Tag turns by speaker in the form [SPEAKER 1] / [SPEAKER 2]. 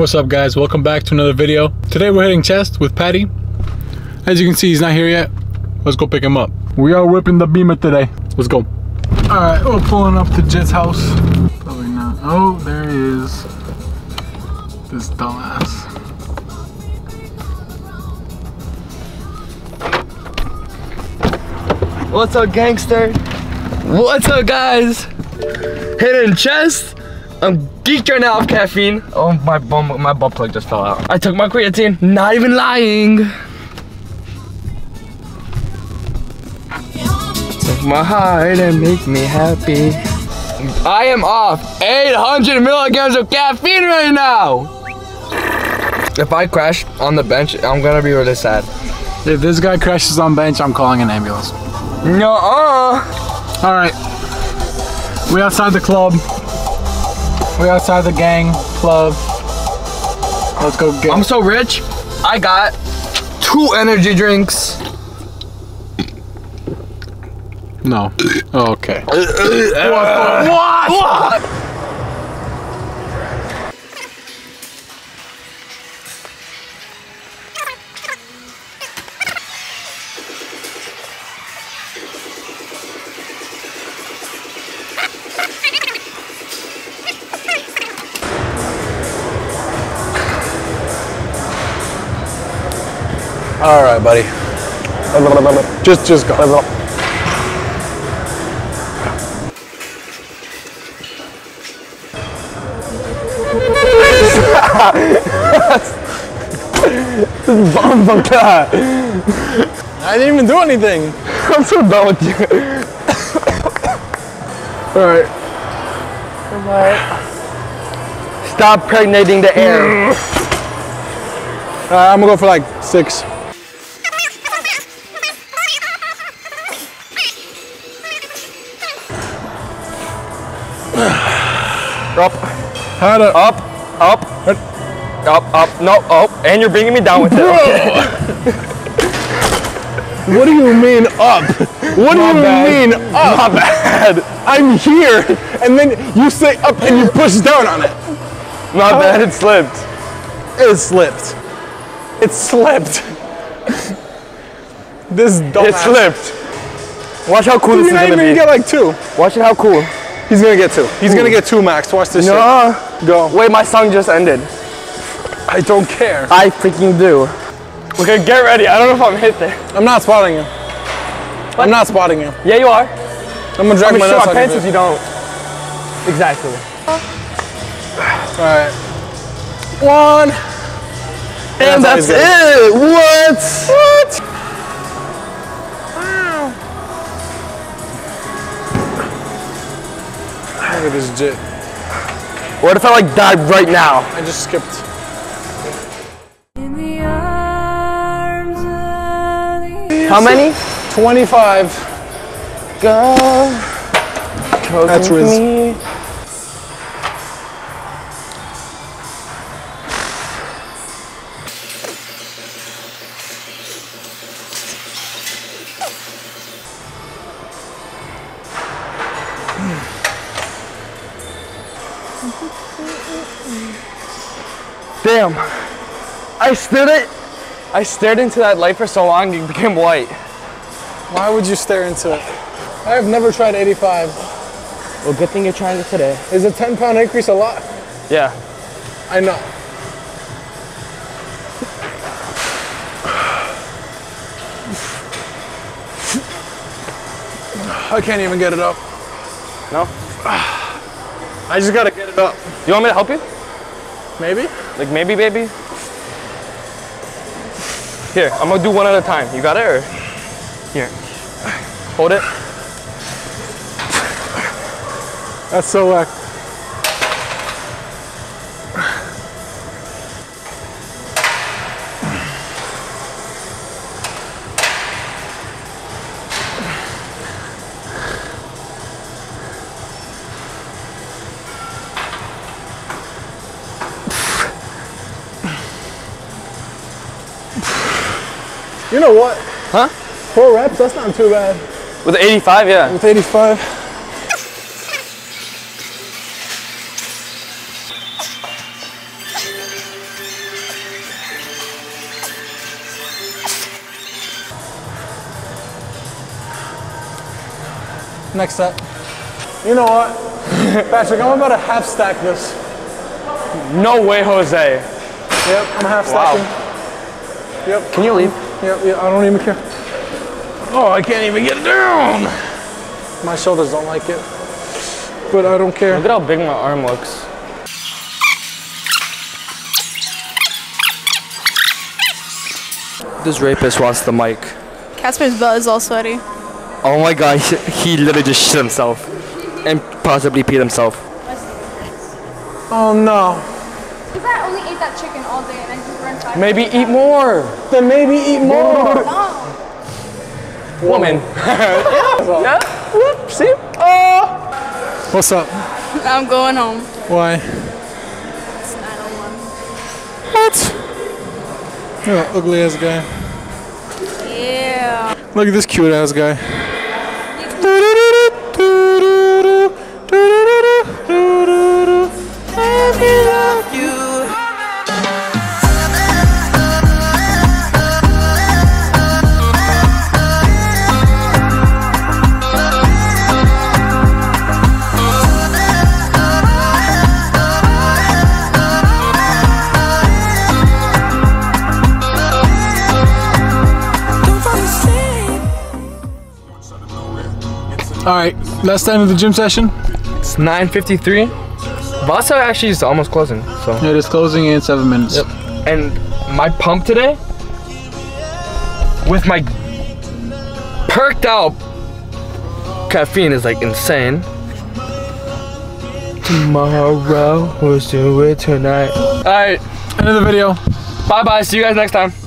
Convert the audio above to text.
[SPEAKER 1] What's up guys, welcome back to another video. Today we're hitting Chest with Patty. As you can see, he's not here yet. Let's go pick him up. We are whipping the Beamer today. Let's go. Alright, we're pulling up to Jet's house. Probably not. Oh, there he is. This dumbass.
[SPEAKER 2] What's up, gangster? What's up, guys? Hitting Chest. I'm geeked right now off caffeine. Oh, my butt plug just fell out. I took my creatine, not even lying. Take my heart and make me happy. I am off 800 milligrams of caffeine right now. If I crash on the bench, I'm gonna be really sad.
[SPEAKER 1] If this guy crashes on bench, I'm calling an ambulance.
[SPEAKER 2] Nuh-uh.
[SPEAKER 1] Alright. We outside the club. We outside the gang club. Let's go get.
[SPEAKER 2] I'm so rich. I got 2 energy drinks.
[SPEAKER 1] No. Oh, okay.
[SPEAKER 2] What?
[SPEAKER 1] All right, buddy. Just go. I didn't even do anything.
[SPEAKER 2] I'm so done with you.
[SPEAKER 1] All right.
[SPEAKER 2] Stop pregnating the air.
[SPEAKER 1] I'm gonna go for like 6.
[SPEAKER 2] Up. Up. No, up. And you're bringing me down with it. Okay.
[SPEAKER 1] What do you mean up? What do you mean up?
[SPEAKER 2] Not bad.
[SPEAKER 1] I'm here, and then you say up and you push down on it.
[SPEAKER 2] Not bad. It slipped.
[SPEAKER 1] It slipped. It slipped. This dumbass.
[SPEAKER 2] It slipped. Watch how cool this is
[SPEAKER 1] You're not
[SPEAKER 2] gonna
[SPEAKER 1] even
[SPEAKER 2] be.
[SPEAKER 1] get like 2.
[SPEAKER 2] Watch it how cool.
[SPEAKER 1] He's gonna get 2. He's gonna get 2 max. Watch this shit. Go.
[SPEAKER 2] Wait, my song just ended.
[SPEAKER 1] I don't care.
[SPEAKER 2] I freaking do. Okay, get ready. I don't know if I'm hit there.
[SPEAKER 1] I'm not spotting you. I'm not spotting you.
[SPEAKER 2] Yeah, you are.
[SPEAKER 1] I'm gonna drag my nuts on
[SPEAKER 2] pants
[SPEAKER 1] you.
[SPEAKER 2] if you don't. Exactly.
[SPEAKER 1] All right. 1.
[SPEAKER 2] And that's it. What?
[SPEAKER 1] Look at this jit.
[SPEAKER 2] What if I like died right now?
[SPEAKER 1] I just skipped.
[SPEAKER 2] How many?
[SPEAKER 1] 25.
[SPEAKER 2] Go.
[SPEAKER 1] That's Riz.
[SPEAKER 2] Me. Damn. I stared into that light for so long it became white.
[SPEAKER 1] Why would you stare into it? I have never tried 85.
[SPEAKER 2] Well, good thing you're trying it today.
[SPEAKER 1] Is a 10-pound increase a lot?
[SPEAKER 2] Yeah.
[SPEAKER 1] I know. I can't even get it up.
[SPEAKER 2] No?
[SPEAKER 1] I just gotta get it up.
[SPEAKER 2] You want me to help you?
[SPEAKER 1] Maybe?
[SPEAKER 2] Like maybe, baby? Here, I'm gonna do one at a time. You got it, or? Here. Hold it.
[SPEAKER 1] That's so whack. You know what?
[SPEAKER 2] Huh?
[SPEAKER 1] 4 reps, that's not too bad.
[SPEAKER 2] With 85, yeah.
[SPEAKER 1] With 85. Next set. You know what? Patrick, I'm about to half stack this.
[SPEAKER 3] No way, Jose.
[SPEAKER 1] Yep, I'm half stacking. Yep.
[SPEAKER 3] Can you leave?
[SPEAKER 1] Yep, I don't even care. Oh, I can't even get it down. My shoulders don't like it, but I don't care.
[SPEAKER 3] Look at how big my arm looks. This rapist wants the mic.
[SPEAKER 4] Casper's butt is all sweaty.
[SPEAKER 3] Oh my god, he literally just shit himself. And possibly peed himself.
[SPEAKER 1] Oh no.
[SPEAKER 4] Because I only ate that chicken all day and I just ran 5
[SPEAKER 3] Maybe eat more.
[SPEAKER 1] Then maybe eat more.
[SPEAKER 4] No.
[SPEAKER 3] Woman. Yeah. Whoop, see? Oh.
[SPEAKER 1] What's up?
[SPEAKER 4] I'm going home.
[SPEAKER 1] Why?
[SPEAKER 4] It's 9:01.
[SPEAKER 1] What? You're an ugly ass guy.
[SPEAKER 4] Yeah.
[SPEAKER 1] Look at this cute ass guy. All right, last time of the gym session.
[SPEAKER 3] It's 9:53. Vasa actually is almost closing, so.
[SPEAKER 1] It is closing in 7 minutes.
[SPEAKER 3] Yep. And my pump today, with my perked out caffeine, is like insane. Tomorrow, we'll do it tonight. All right,
[SPEAKER 1] End of the video.
[SPEAKER 3] bye bye. See you guys next time.